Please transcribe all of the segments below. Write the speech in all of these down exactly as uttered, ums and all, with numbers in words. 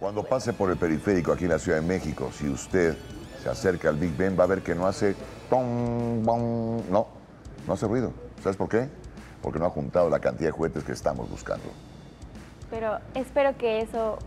Cuando pase por el periférico aquí en la Ciudad de México, si usted se acerca al Big Ben, va a ver que no hace tom, bom, no, no hace ruido. ¿Sabes por qué? Porque no ha juntado la cantidad de juguetes que estamos buscando. Pero espero que eso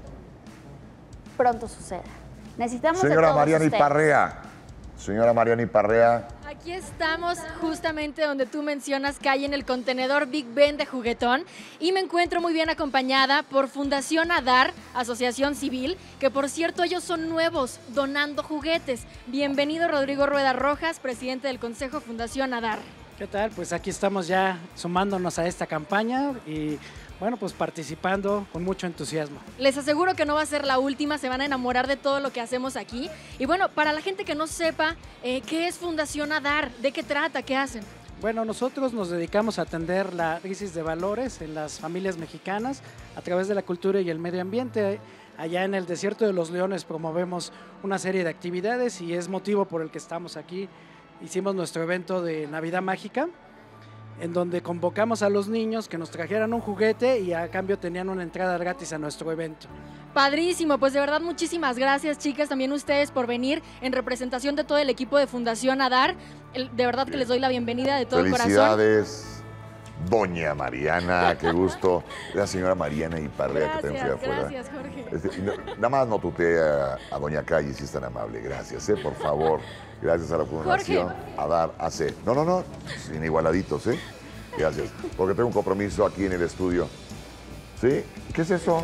pronto suceda. Necesitamos Señora de todos Mariana ustedes. Iparrea, señora Mariana Iparrea. Aquí estamos justamente donde tú mencionas que hay en el contenedor Big Ben de Juguetón y me encuentro muy bien acompañada por Fundación Adar, Asociación Civil, que por cierto ellos son nuevos donando juguetes. Bienvenido Rodrigo Rueda Rojas, presidente del Consejo Fundación Adar. ¿Qué tal? Pues aquí estamos ya sumándonos a esta campaña y bueno, pues participando con mucho entusiasmo. Les aseguro que no va a ser la última, se van a enamorar de todo lo que hacemos aquí. Y bueno, para la gente que no sepa, eh, ¿qué es Fundación Adar? ¿De qué trata? ¿Qué hacen? Bueno, nosotros nos dedicamos a atender la crisis de valores en las familias mexicanas a través de la cultura y el medio ambiente. Allá en el Desierto de los Leones promovemos una serie de actividades y es motivo por el que estamos aquí. Hicimos nuestro evento de Navidad Mágica, en donde convocamos a los niños que nos trajeran un juguete y a cambio tenían una entrada gratis a nuestro evento. Padrísimo, pues de verdad muchísimas gracias chicas, también ustedes por venir en representación de todo el equipo de Fundación Adar. El, de verdad que les doy la bienvenida de todo el corazón. Felicidades, doña Mariana, qué gusto. La señora Mariana Iparrea, que también fui afuera. Gracias, Jorge. Este, no, nada más no tutee a, a doña Calle, si es tan amable. Gracias, eh, por favor. Gracias a la Fundación Adar A C. No, no, no, sin igualaditos, ¿eh? Gracias. Porque tengo un compromiso aquí en el estudio. ¿Sí? ¿Qué es eso?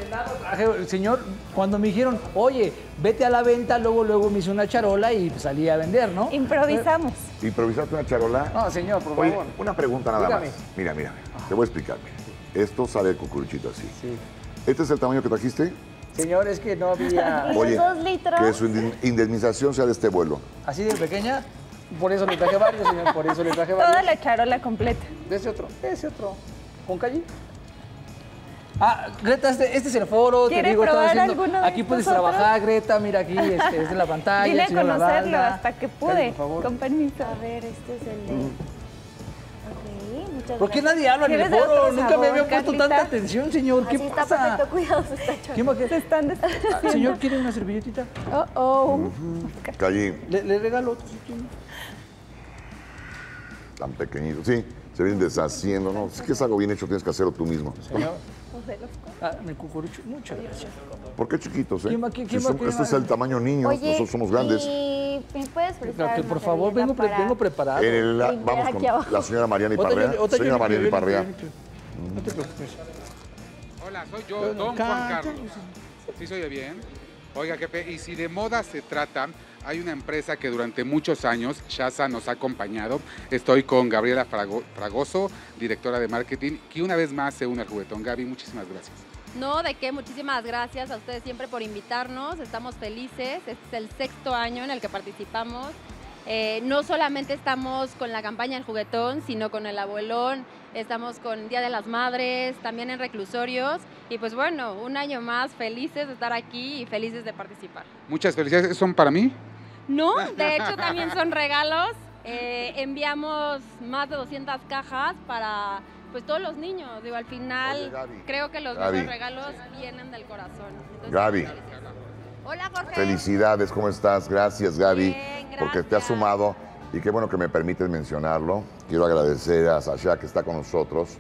Señor, cuando me dijeron, oye, vete a la venta, luego luego me hice una charola y salí a vender, ¿no? Improvisamos. ¿Improvisaste una charola? No, señor, por Oye, favor. una pregunta nada Dígame. más. Mira, mira, te voy a explicar. Mira. Esto sale de cucuruchito así. Sí. ¿Este es el tamaño que trajiste? Señor, es que no había... ¿Y los dos litros? que su indemnización sea de este vuelo. ¿Así de pequeña? Por eso le traje varios, señor, por eso le traje varios. Toda la charola completa. De ese otro, de ese otro. ¿Con calle? Ah, Greta, este, este es el foro, te ¿Quiere digo, estaba probar haciendo... alguno de Aquí puedes estos trabajar, Greta, mira aquí, este, es de la pantalla. Vine a el señor conocerlo Lavalda. hasta que pude. Dale, por favor. Con permiso. A ver, este es el de... Ok, muchas ¿Por qué gracias. nadie habla en el ¿Quieres de foro? otro Nunca me sabor, había puesto Carlita? tanta atención, señor. ¿Qué Así pasa? está perfecto, cuidado, se está echando. ¿Quién va a qué? Se están deshaciendo. Señor, ¿quiere una servilletita? Oh, oh. Calle, Le, le regalo otro si quiere. tan pequeñito. Sí, se vienen deshaciendo. No, es que es algo bien hecho, tienes que hacerlo tú mismo. Señor. Ah, mi cucurucho, muchas gracias. ¿Por qué chiquitos, eh? ¿Quién va- quién Si va- son- quién este va? es el tamaño niños, Oye, nosotros somos grandes. ¿y me puedes prestar Que, una por favor, servilleta vengo, pre- para- vengo preparado. En el- la- Limpiar vamos con aquí abajo. la señora Mariana Otra Iparrea. yo- otra yo Señora limpio, Mariana yo limpio, Iparrea. yo limpio. No te preocupes. Hola, soy yo, don Juan Carlos. ¿Sí se oye bien? Oiga, jefe, y si de moda se trata, hay una empresa que durante muchos años, Shaza, nos ha acompañado. Estoy con Gabriela Frago- Fragoso, directora de marketing, que una vez más se une al juguetón. Gaby, muchísimas gracias. No, de qué, muchísimas gracias a ustedes siempre por invitarnos, estamos felices, este es el sexto año en el que participamos. Eh, no solamente estamos con la campaña del juguetón, sino con el abuelón, estamos con Día de las Madres, también en reclusorios y pues bueno, un año más felices de estar aquí y felices de participar. Muchas felicidades. ¿Son para mí? No, de hecho también son regalos, eh, enviamos más de doscientas cajas para pues todos los niños, digo, al final Oye, Gaby. creo que los Gaby. mejores regalos vienen del corazón. Entonces, Gaby. felicidades. Hola Jorge. Felicidades, ¿cómo estás? Gracias, Gaby, Bien, porque te has gracias. sumado y qué bueno que me permites mencionarlo. Quiero agradecer a Sasha que está con nosotros,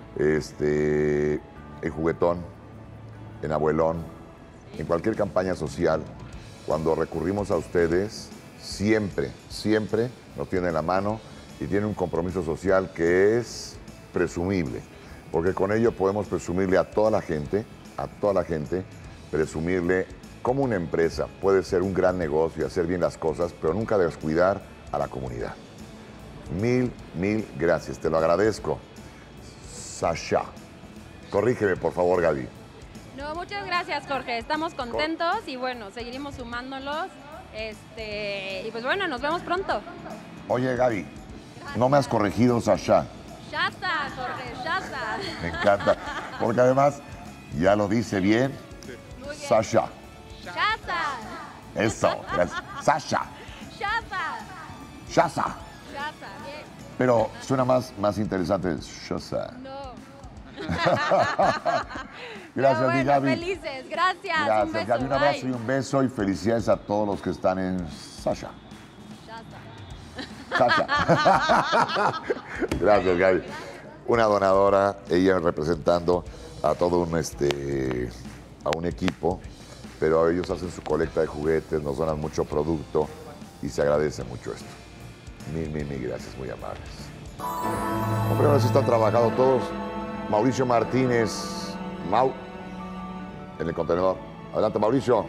este, en Juguetón, en Abuelón, en cualquier campaña social. Cuando recurrimos a ustedes, siempre, siempre nos tienen la mano y tienen un compromiso social que es presumible, porque con ello podemos presumirle a toda la gente, a toda la gente, presumirle cómo una empresa puede ser un gran negocio y hacer bien las cosas, pero nunca descuidar a la comunidad. Mil, mil gracias, te lo agradezco. Sasha, corrígeme por favor, Gaby. No, muchas gracias Jorge, estamos contentos y bueno, seguiremos sumándolos. Este, y pues bueno, nos vemos pronto. Oye, Gaby, no me has corregido, Sasha. Shaza, Jorge, Shaza. Me encanta, porque además ya lo dice bien. Muy bien. Sasha. Shaza. Eso, gracias. Sasha. Shaza. Shaza. Shaza, bien. Pero suena más, más interesante. Shaza. No. Gracias, bueno, mi Gaby. felices, gracias. Gracias, un beso, Gaby. Un abrazo bye. y un beso y felicidades a todos los que están en Sasha. Sasha. Gracias, Gaby. Una donadora, ella representando a todo un, este, a un equipo, pero ellos hacen su colecta de juguetes, nos donan mucho producto y se agradece mucho esto. Mil, mil, mil gracias, muy amables. Hombre, ahora sí están trabajando todos. Mauricio Martínez, Mau, en el contenedor. Adelante, Mauricio.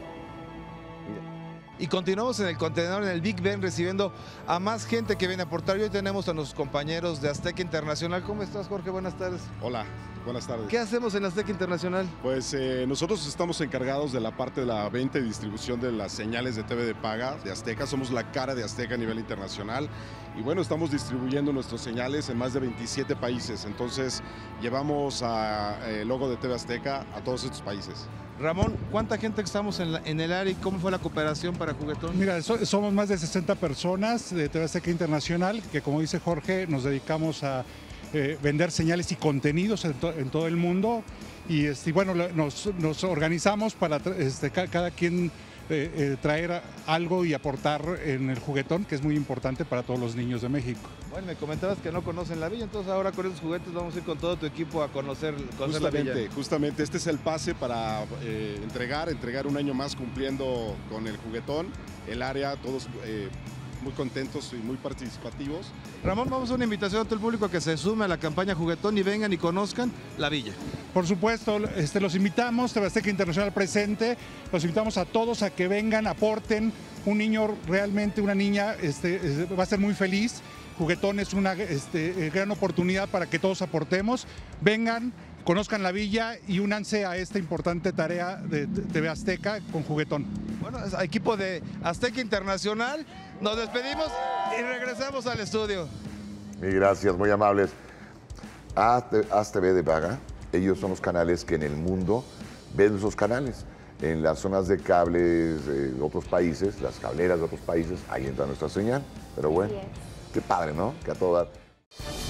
Y continuamos en el contenedor, en el Big Ben, recibiendo a más gente que viene a aportar. Y hoy tenemos a nuestros compañeros de Azteca Internacional. ¿Cómo estás, Jorge? Buenas tardes. Hola, buenas tardes. ¿Qué hacemos en Azteca Internacional? Pues eh, nosotros estamos encargados de la parte de la venta y distribución de las señales de T V de paga de Azteca. Somos la cara de Azteca a nivel internacional. Y bueno, estamos distribuyendo nuestras señales en más de veintisiete países. Entonces, llevamos el logo de T V Azteca a todos estos países. Ramón, ¿cuánta gente estamos en, la, en el área y cómo fue la cooperación para Juguetón? Mira, so, somos más de sesenta personas de T V Azteca Internacional que, como dice Jorge, nos dedicamos a eh, vender señales y contenidos en, to, en todo el mundo. Y, este, bueno, nos, nos organizamos para este, cada, cada quien eh, eh, traer algo y aportar en el juguetón, que es muy importante para todos los niños de México. Bueno, me comentabas que no conocen la villa, entonces ahora con esos juguetes vamos a ir con todo tu equipo a conocer, conocer la villa. Justamente, justamente, este es el pase para eh, entregar, entregar un año más cumpliendo con el juguetón, el área, todos eh, muy contentos y muy participativos. Ramón, vamos a una invitación a todo el público que se sume a la campaña Juguetón y vengan y conozcan la villa. Por supuesto, este, los invitamos, T V Azteca Internacional presente, los invitamos a todos a que vengan, aporten. Un niño realmente, una niña este, va a ser muy feliz. Juguetón es una este, gran oportunidad para que todos aportemos. Vengan, conozcan la villa y únanse a esta importante tarea de T V Azteca con Juguetón. Bueno, equipo de Azteca Internacional, nos despedimos y regresamos al estudio. Y gracias, muy amables. Haz T V de paga, ellos son los canales que en el mundo ven esos canales. En las zonas de cables de otros países, las cableras de otros países, ahí entra nuestra señal. Pero bueno, qué padre, ¿no? Que a todo dar.